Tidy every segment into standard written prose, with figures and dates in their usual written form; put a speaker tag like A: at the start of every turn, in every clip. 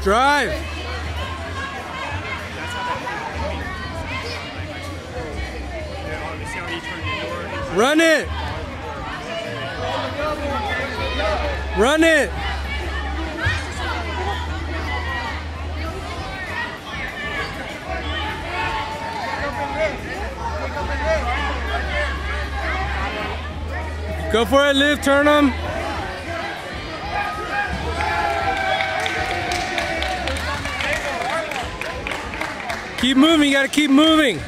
A: Drive. Run it. Run it. Go for it, Liv. Turn them. Keep moving. You got to keep moving.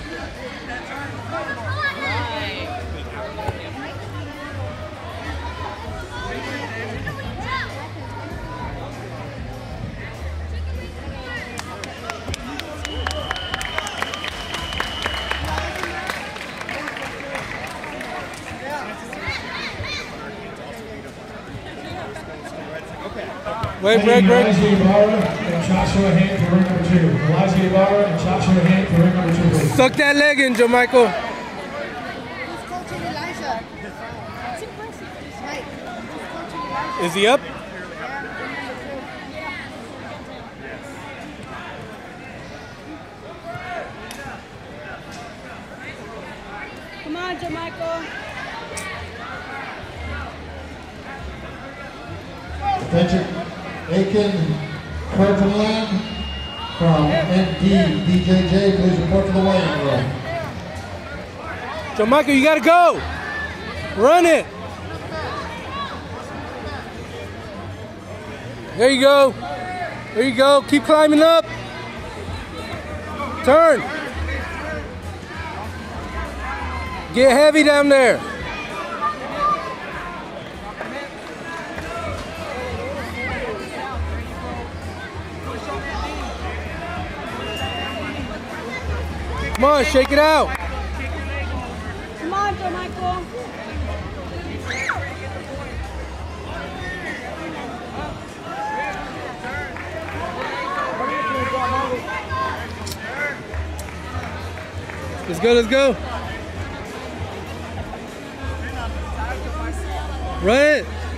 A: Wait, break.
B: Elijah Ibarra and Joshua Hand for ring number 2. Elijah Ibarra and Joshua Hand for ring number 2, please.
A: Suck that leg in, Joe Michael.
C: Who's coaching Elijah? Right. Who's coaching Elijah?
A: Is he up?
C: Come on, Joe Michael.
D: Attention, Aiken Kurtland from ND DJJ, please report to the weighing room.
A: Joe Michael, you gotta go. Run it. There you go. There you go. Keep climbing up. Turn. Get heavy down there. Come on, shake it out.
C: Come on, Joe Michael.
A: Let's go, let's go. Run it.